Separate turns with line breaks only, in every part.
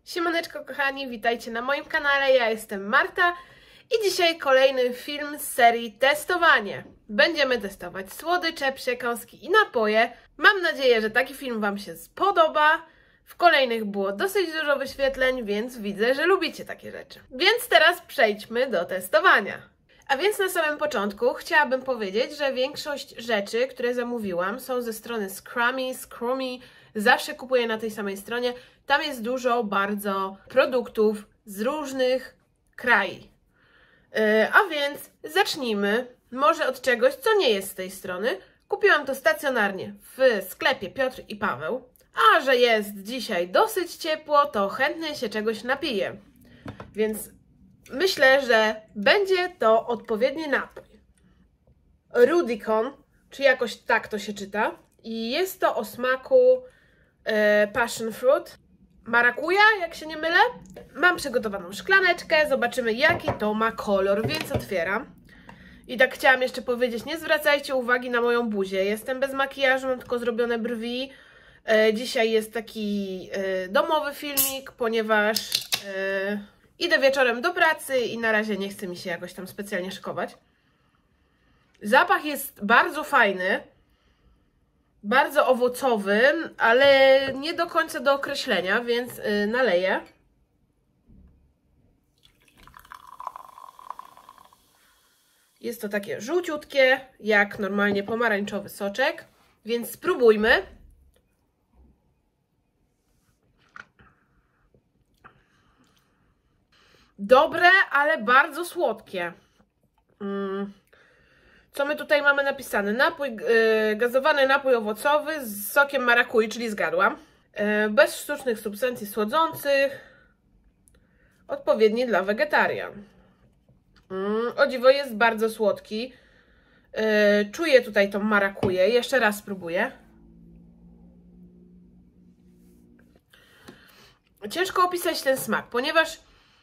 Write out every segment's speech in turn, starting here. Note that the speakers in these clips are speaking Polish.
Siemaneczko kochani, witajcie na moim kanale, ja jestem Marta i dzisiaj kolejny film z serii Testowanie. Będziemy testować słodycze, przekąski i napoje. Mam nadzieję, że taki film Wam się spodoba. W kolejnych było dosyć dużo wyświetleń, więc widzę, że lubicie takie rzeczy. Więc teraz przejdźmy do testowania. A więc na samym początku chciałabym powiedzieć, że większość rzeczy, które zamówiłam, są ze strony Scrummy. Zawsze kupuję na tej samej stronie. Tam jest dużo bardzo produktów z różnych krajów. A więc zacznijmy może od czegoś, co nie jest z tej strony. Kupiłam to stacjonarnie w sklepie Piotr i Paweł. A że jest dzisiaj dosyć ciepło, to chętnie się czegoś napiję. Więc myślę, że będzie to odpowiedni napój. Rudicon, czy jakoś tak to się czyta. I jest to o smaku passion fruit. Marakuja, jak się nie mylę. Mam przygotowaną szklaneczkę, zobaczymy jaki to ma kolor, więc otwieram. I tak chciałam jeszcze powiedzieć, nie zwracajcie uwagi na moją buzię. Jestem bez makijażu, mam tylko zrobione brwi. Dzisiaj jest taki domowy filmik, ponieważ idę wieczorem do pracy i na razie nie chce mi się jakoś tam specjalnie szykować. Zapach jest bardzo fajny, bardzo owocowy, ale nie do końca do określenia, więc naleję. Jest to takie żółciutkie, jak normalnie pomarańczowy soczek, więc spróbujmy. Dobre, ale bardzo słodkie. Co my tutaj mamy napisane? Gazowany napój owocowy z sokiem marakui, czyli zgadłam. Bez sztucznych substancji słodzących. Odpowiedni dla wegetarian. O dziwo, jest bardzo słodki. Czuję tutaj tą marakuję. Jeszcze raz spróbuję. Ciężko opisać ten smak, ponieważ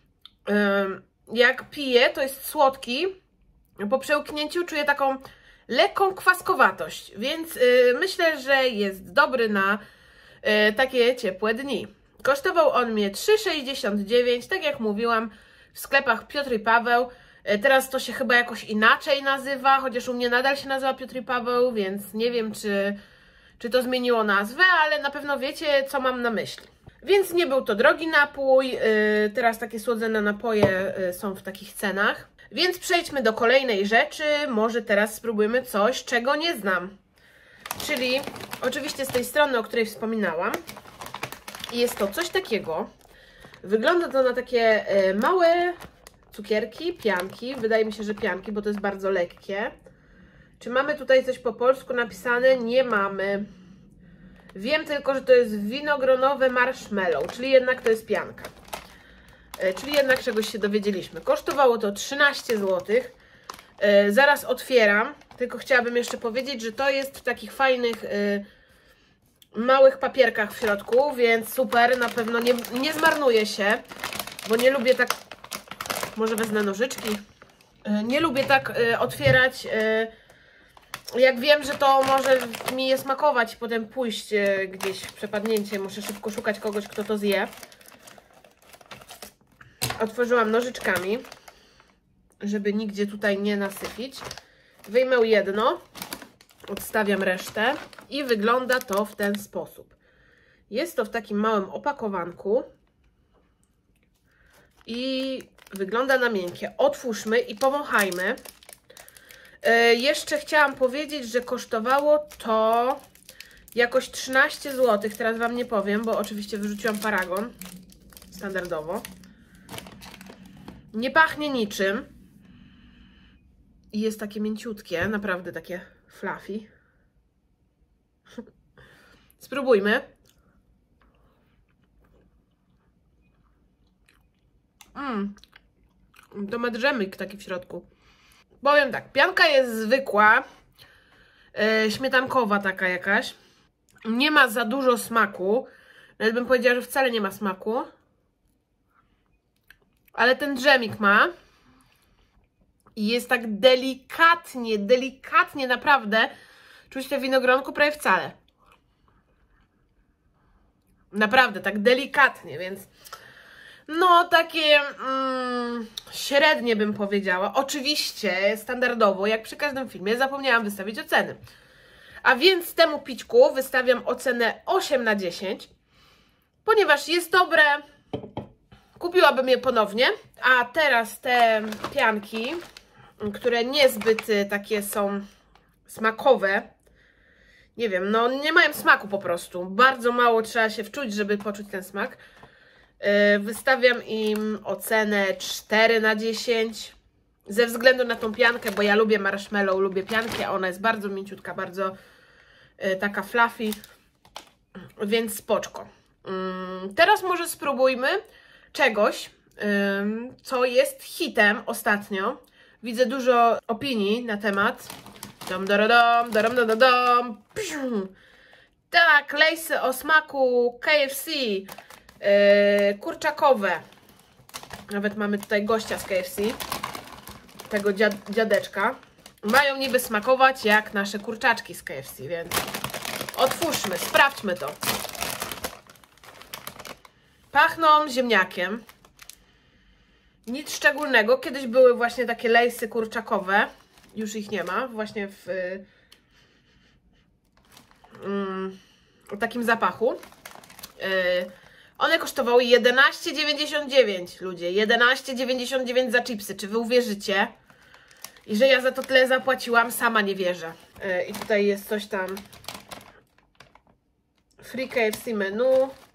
jak piję, to jest słodki. Po przełknięciu czuję taką lekką kwaskowatość, więc myślę, że jest dobry na takie ciepłe dni. Kosztował on mnie 3,69, tak jak mówiłam, w sklepach Piotr i Paweł. Teraz to się chyba jakoś inaczej nazywa, chociaż u mnie nadal się nazywa Piotr i Paweł, więc nie wiem, czy to zmieniło nazwę, ale na pewno wiecie, co mam na myśli. Więc nie był to drogi napój, teraz takie słodzone napoje są w takich cenach. Więc przejdźmy do kolejnej rzeczy, może teraz spróbujemy coś, czego nie znam. Czyli oczywiście z tej strony, o której wspominałam. Jest to coś takiego. Wygląda to na takie małe cukierki, pianki. Wydaje mi się, że pianki, bo to jest bardzo lekkie. Czy mamy tutaj coś po polsku napisane? Nie mamy. Wiem tylko, że to jest winogronowe marshmallow, czyli jednak to jest pianka. Czyli jednak czegoś się dowiedzieliśmy. Kosztowało to 13 zł. Zaraz otwieram. Tylko chciałabym jeszcze powiedzieć, że to jest w takich fajnych małych papierkach w środku, więc super, na pewno nie zmarnuje się, bo nie lubię tak, może wezmę nożyczki, nie lubię tak otwierać, jak wiem, że to może mi je smakować i potem pójść gdzieś w przepadnięcie, muszę szybko szukać kogoś, kto to zje. Otworzyłam nożyczkami, żeby nigdzie tutaj nie nasypić. Wyjmę jedno, odstawiam resztę i wygląda to w ten sposób. Jest to w takim małym opakowanku i wygląda na miękkie. Otwórzmy i powąchajmy. Jeszcze chciałam powiedzieć, że kosztowało to jakoś 13 zł. Teraz Wam nie powiem, bo oczywiście wyrzuciłam paragon standardowo. Nie pachnie niczym. I jest takie mięciutkie, naprawdę takie fluffy. Spróbujmy. To ma dżemik taki w środku. Powiem tak, pianka jest zwykła, śmietankowa taka jakaś. Nie ma za dużo smaku. Nawet bym powiedziała, że wcale nie ma smaku. Ale ten dżemik ma. I jest tak delikatnie naprawdę czuć te winogronko prawie wcale. Naprawdę, tak delikatnie, więc no takie średnie bym powiedziała. Oczywiście standardowo, jak przy każdym filmie, zapomniałam wystawić oceny. A więc temu pićku wystawiam ocenę 8 na 10, ponieważ jest dobre, kupiłabym je ponownie. A teraz te pianki, które niezbyt takie są smakowe, nie wiem, no nie mają smaku po prostu. Bardzo mało trzeba się wczuć, żeby poczuć ten smak. Wystawiam im ocenę 4 na 10. Ze względu na tą piankę, bo ja lubię marshmallow, lubię piankę, a ona jest bardzo mięciutka, bardzo taka fluffy, więc spoczko. Teraz może spróbujmy czegoś, co jest hitem ostatnio. Widzę dużo opinii na temat. Tak, lejsy o smaku KFC, kurczakowe. Nawet mamy tutaj gościa z KFC, tego dziadeczka. Mają niby smakować jak nasze kurczaczki z KFC, więc otwórzmy, sprawdźmy to. Pachną ziemniakiem. Nic szczególnego. Kiedyś były właśnie takie lejsy kurczakowe. Już ich nie ma. Właśnie w takim zapachu. One kosztowały 11,99, ludzie. 11,99 za chipsy. Czy wy uwierzycie? I że ja za to tyle zapłaciłam, sama nie wierzę. I tutaj jest coś tam. Free KFC menu.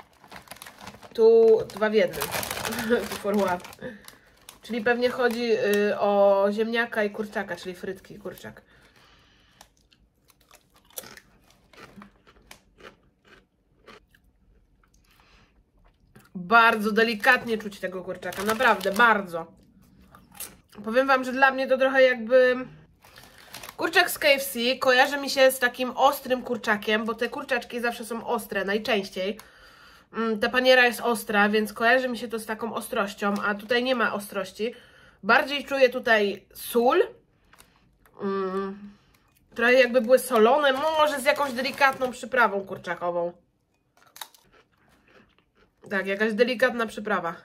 Tu 2 w 1. For one. Czyli pewnie chodzi o ziemniaka i kurczaka, czyli frytki i kurczak. Bardzo delikatnie czuć tego kurczaka, naprawdę, bardzo. Powiem wam, że dla mnie to trochę jakby... Kurczak z KFC kojarzy mi się z takim ostrym kurczakiem, bo te kurczaczki zawsze są ostre, najczęściej. Ta paniera jest ostra, więc kojarzy mi się to z taką ostrością, a tutaj nie ma ostrości. Bardziej czuję tutaj sól. Trochę jakby były solone, może z jakąś delikatną przyprawą kurczakową. Tak, jakaś delikatna przyprawa.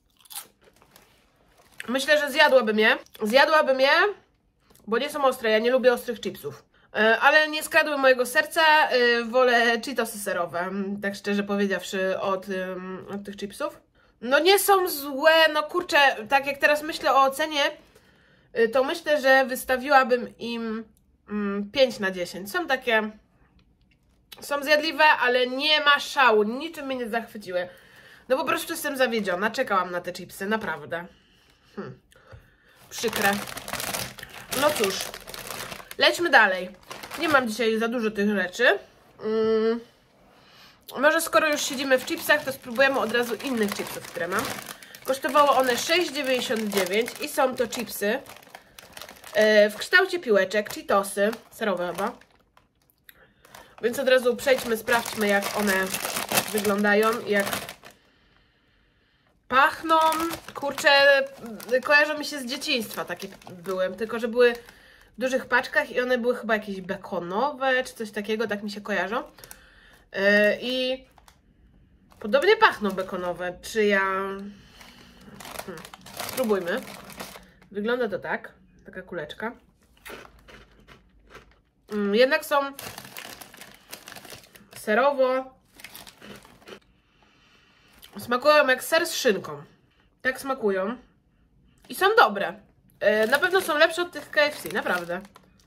Myślę, że zjadłabym je. Zjadłabym je, bo nie są ostre, ja nie lubię ostrych chipsów. Ale nie skradły mojego serca, wolę Cheetosy serowe, tak szczerze powiedziawszy, od tych chipsów. No nie są złe, no kurczę, tak jak teraz myślę o ocenie, to myślę, że wystawiłabym im 5 na 10. Są takie, są zjadliwe, ale nie ma szału, niczym mnie nie zachwyciły. No po prostu jestem zawiedziona, czekałam na te chipsy, naprawdę. Przykre. No cóż, lećmy dalej. Nie mam dzisiaj za dużo tych rzeczy. Może skoro już siedzimy w chipsach, to spróbujemy od razu innych chipsów, które mam. Kosztowało one 6,99 i są to chipsy w kształcie piłeczek, Cheetosy, serowe chyba. Więc od razu przejdźmy, sprawdźmy jak one wyglądają i jak pachną. Kurczę, kojarzą mi się z dzieciństwa, takie były, tylko że były w dużych paczkach i one były chyba jakieś bekonowe, czy coś takiego, tak mi się kojarzą. I podobnie pachną bekonowe. Czy ja... Spróbujmy. Wygląda to tak. Taka kuleczka. Jednak są serowo. Smakują jak ser z szynką. Tak smakują. I są dobre. Na pewno są lepsze od tych KFC, naprawdę.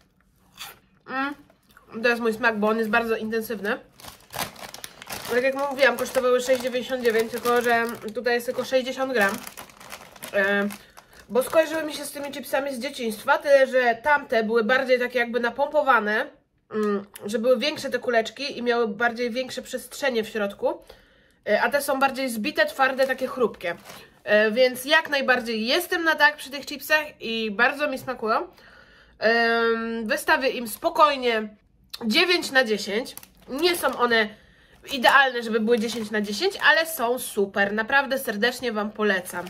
To jest mój smak, bo on jest bardzo intensywny. Tak jak mówiłam, kosztowały 6,99, tylko że tutaj jest tylko 60 gram. Bo skojarzyły mi się z tymi chipsami z dzieciństwa, tyle że tamte były bardziej takie jakby napompowane, że były większe te kuleczki i miały bardziej większe przestrzenie w środku, a te są bardziej zbite, twarde, takie chrupkie. Więc jak najbardziej jestem na tak przy tych chipsach i bardzo mi smakują. Wystawię im spokojnie 9 na 10. Nie są one idealne, żeby były 10 na 10, ale są super. Naprawdę serdecznie wam polecam.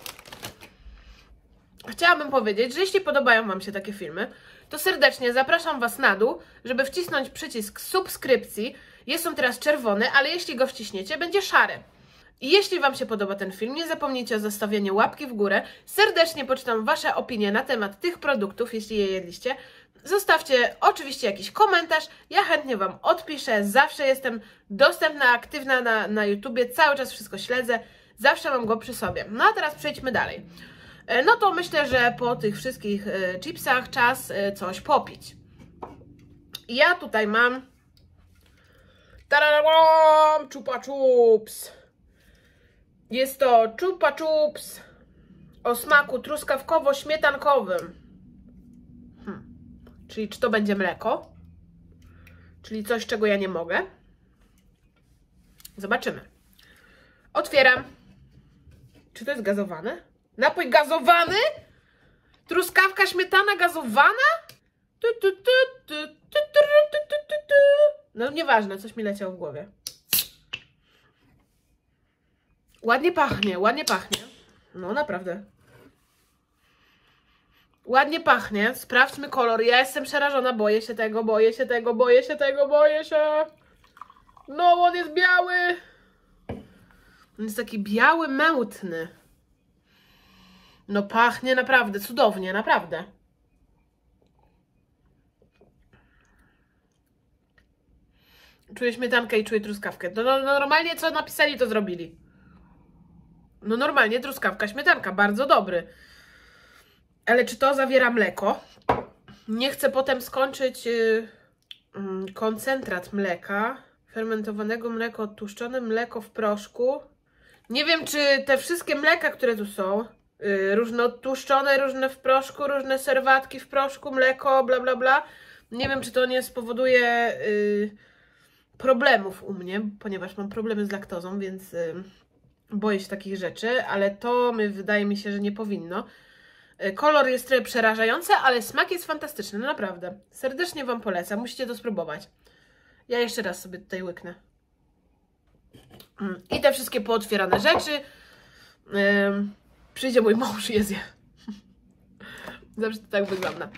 Chciałabym powiedzieć, że jeśli podobają wam się takie filmy, to serdecznie zapraszam was na dół, żeby wcisnąć przycisk subskrypcji. Jest on teraz czerwony, ale jeśli go wciśniecie, będzie szary. I jeśli Wam się podoba ten film, nie zapomnijcie o zostawieniu łapki w górę. Serdecznie poczytam Wasze opinie na temat tych produktów, jeśli je jedliście. Zostawcie oczywiście jakiś komentarz, ja chętnie Wam odpiszę, zawsze jestem dostępna, aktywna na YouTubie, cały czas wszystko śledzę, zawsze mam go przy sobie. No a teraz przejdźmy dalej. No to myślę, że po tych wszystkich chipsach czas coś popić. Ja tutaj mam Chupa Chups. Jest to Chupa Chups o smaku truskawkowo-śmietankowym. Czyli czy to będzie mleko? Czyli coś, czego ja nie mogę? Zobaczymy. Otwieram. Czy to jest gazowane? Napój gazowany? Truskawka, śmietana gazowana? No nieważne, coś mi leciało w głowie. Ładnie pachnie, ładnie pachnie. No naprawdę. Ładnie pachnie. Sprawdźmy kolor. Ja jestem przerażona. Boję się tego, boję się tego, boję się tego, boję się. No, on jest biały. On jest taki biały, mętny. No pachnie naprawdę cudownie, naprawdę. Czuję śmietankę i czuję truskawkę. No, normalnie co napisali, to zrobili. No normalnie truskawka, śmietanka. Bardzo dobry. Ale czy to zawiera mleko? Nie chcę potem skończyć koncentrat mleka. Fermentowanego mleka, odtłuszczone mleko w proszku. Nie wiem, czy te wszystkie mleka, które tu są, różne odtłuszczone, różne w proszku, różne serwatki w proszku, mleko, bla bla bla. Nie wiem, czy to nie spowoduje problemów u mnie, ponieważ mam problemy z laktozą, więc boję się takich rzeczy, ale to wydaje mi się, że nie powinno. Kolor jest trochę przerażający, ale smak jest fantastyczny, no naprawdę. Serdecznie Wam polecam, musicie to spróbować. Ja jeszcze raz sobie tutaj łyknę. I te wszystkie pootwierane rzeczy. Przyjdzie mój mąż i je zje. Zawsze to tak wygląda.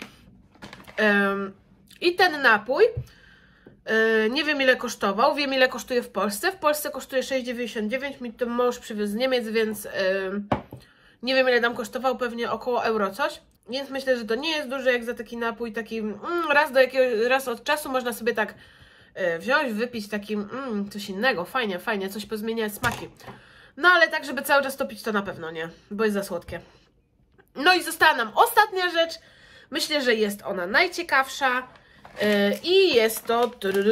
I ten napój, nie wiem ile kosztował, wiem ile kosztuje w Polsce. W Polsce kosztuje 6,99, mi to mąż przywiózł z Niemiec, więc nie wiem ile tam kosztował, pewnie około euro coś. Więc myślę, że to nie jest dużo jak za taki napój, taki raz od czasu można sobie tak wziąć, wypić takim coś innego, fajnie, fajnie, coś pozmieniać smaki. No ale tak, żeby cały czas topić, to na pewno nie, bo jest za słodkie. No i została nam ostatnia rzecz. Myślę, że jest ona najciekawsza i jest to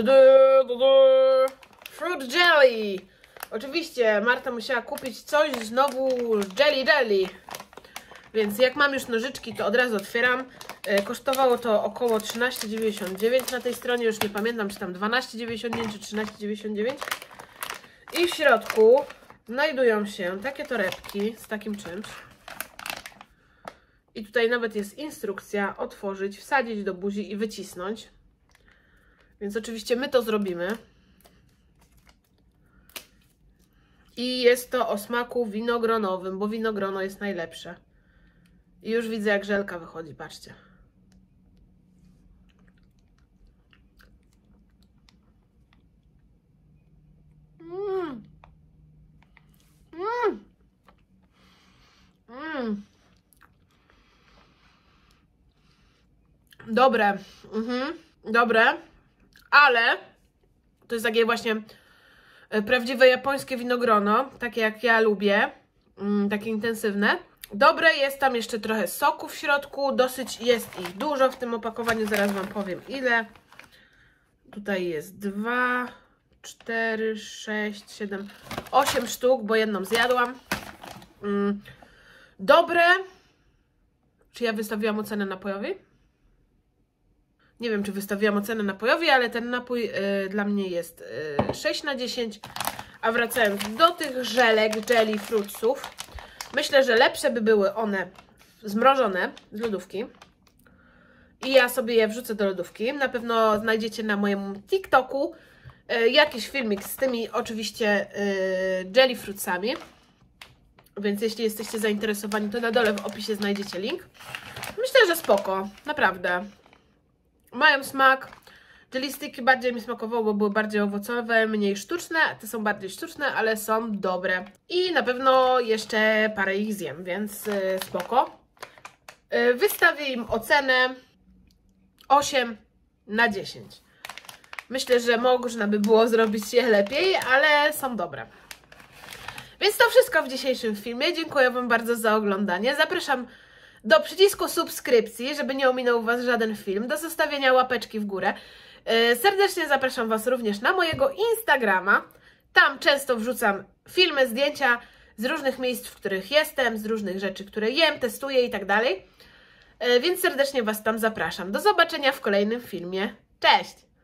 Fruit Jelly. Oczywiście Marta musiała kupić coś znowu jelly. Więc jak mam już nożyczki, to od razu otwieram. Kosztowało to około 13,99 na tej stronie, już nie pamiętam, czy tam 12,99 czy 13,99. I w środku znajdują się takie torebki z takim czymś. I tutaj nawet jest instrukcja: otworzyć, wsadzić do buzi i wycisnąć. Więc oczywiście my to zrobimy. I jest to o smaku winogronowym, bo winogrono jest najlepsze. I już widzę, jak żelka wychodzi, patrzcie. Dobre. Dobre. Ale to jest takie właśnie prawdziwe japońskie winogrono, takie jak ja lubię, takie intensywne. Dobre, jest tam jeszcze trochę soku w środku, dosyć jest ich dużo w tym opakowaniu, zaraz Wam powiem ile. Tutaj jest 2, 4, 6, 7, 8 sztuk, bo jedną zjadłam. Dobre. Czy ja wystawiłam ocenę napojowi? Nie wiem, czy wystawiłam ocenę napojowi, ale ten napój dla mnie jest 6 na 10. A wracając do tych żelek, jelly fruitsów, myślę, że lepsze by były one zmrożone z lodówki. I ja sobie je wrzucę do lodówki. Na pewno znajdziecie na moim TikToku jakiś filmik z tymi oczywiście jelly fruitsami. Więc jeśli jesteście zainteresowani, to na dole w opisie znajdziecie link. Myślę, że spoko, naprawdę. Mają smak stylistyki bardziej mi smakowało, bo były bardziej owocowe, mniej sztuczne, a te są bardziej sztuczne, ale są dobre. I na pewno jeszcze parę ich zjem, więc spoko. Wystawię im ocenę 8 na 10. Myślę, że można by było zrobić je lepiej, ale są dobre. Więc to wszystko w dzisiejszym filmie. Dziękuję Wam bardzo za oglądanie. Zapraszam do przycisku subskrypcji, żeby nie ominął Was żaden film, do zostawienia łapeczki w górę. Serdecznie zapraszam Was również na mojego Instagrama. Tam często wrzucam filmy, zdjęcia z różnych miejsc, w których jestem, z różnych rzeczy, które jem, testuję i tak dalej. Więc serdecznie Was tam zapraszam. Do zobaczenia w kolejnym filmie. Cześć!